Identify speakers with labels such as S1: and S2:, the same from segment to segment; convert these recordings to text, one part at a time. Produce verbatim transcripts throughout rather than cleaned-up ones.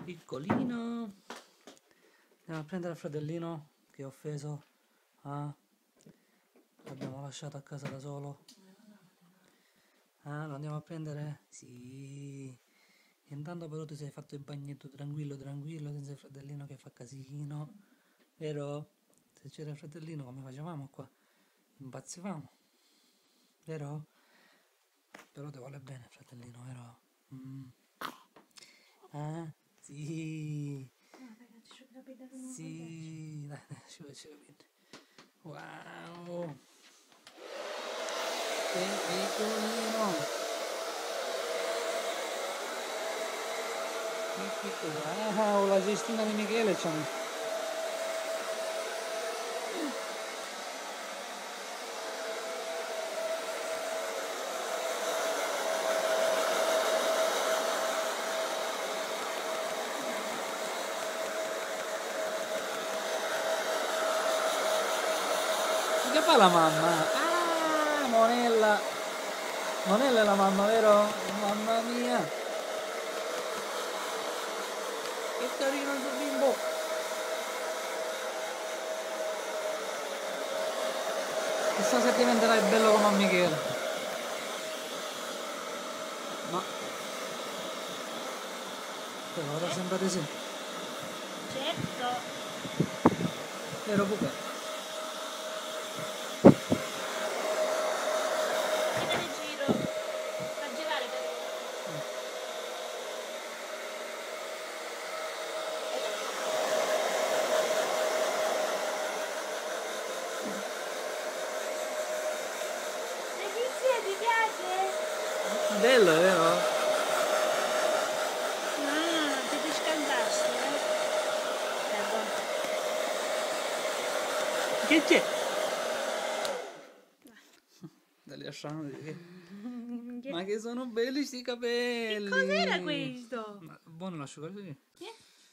S1: Piccolino. Andiamo a prendere il fratellino che ho offeso. Ah, l'abbiamo lasciato a casa da solo. Ah, lo andiamo a prendere? Sì. Intanto però ti sei fatto il bagnetto tranquillo, tranquillo, senza il fratellino che fa casino. Vero? Se c'era il fratellino come facevamo qua? Impazzivamo. Vero? Però ti vuole bene il fratellino, vero? Mm. Ah, sì.
S2: No, ragazzi, ci ho capito che non
S1: Sì, dai, dai, ci vuoi capire. Wow. Che piccolino. Che piccolo. Wow, la cestina di Michele c'ha messo. Che fa la mamma? Ah, Monella. Monella è la mamma, vero? Mamma mia. Che carino il tuo bimbo. Chissà se diventerai bello come a Michele. Ma per ora sembra di sì.
S2: Certo.
S1: Vero Pupe?
S2: Prendere giro. A girare per Letizia, ti piace?
S1: Bello, vero?
S2: Ah, ti ti scaldaste, eh? Ecco.
S1: Che c'è? Dai, lasciamo dire.
S2: Che-
S1: Ma che sono belli sti
S2: Che
S1: capelli!
S2: cos'era questo?
S1: Ma buono l'asciugato così?
S2: Eh?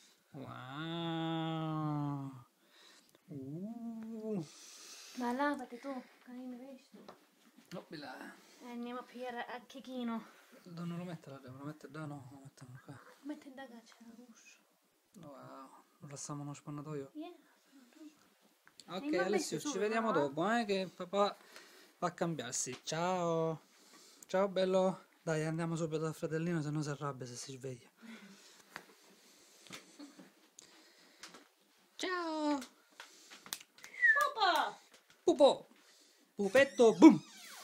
S1: Wow! Uh.
S2: Ma lavati tu, carino questo.
S1: No, bella.
S2: Eh, andiamo a pigliare a Chechino.
S1: Dove non lo mettere? Lo mettere da no? Lo mettiamo qua.
S2: Metti in da caccia l'uscio.
S1: Wow! Lo passiamo uno spannatoio.
S2: Yeah.
S1: Ok,
S2: Ma
S1: Alessio,
S2: messo
S1: ci
S2: tu,
S1: vediamo
S2: no?
S1: dopo, eh, che papà va a cambiarsi. Ciao! Ciao bello! Dai, andiamo subito dal fratellino, se no si arrabbia se si sveglia. Ciao!
S2: Papà!
S1: Pupo! Pupetto, boom!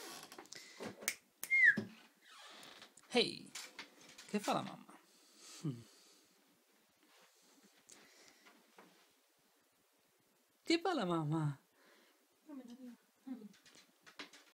S1: Ehi! Che fa la mamma? Mm. Che fa la mamma?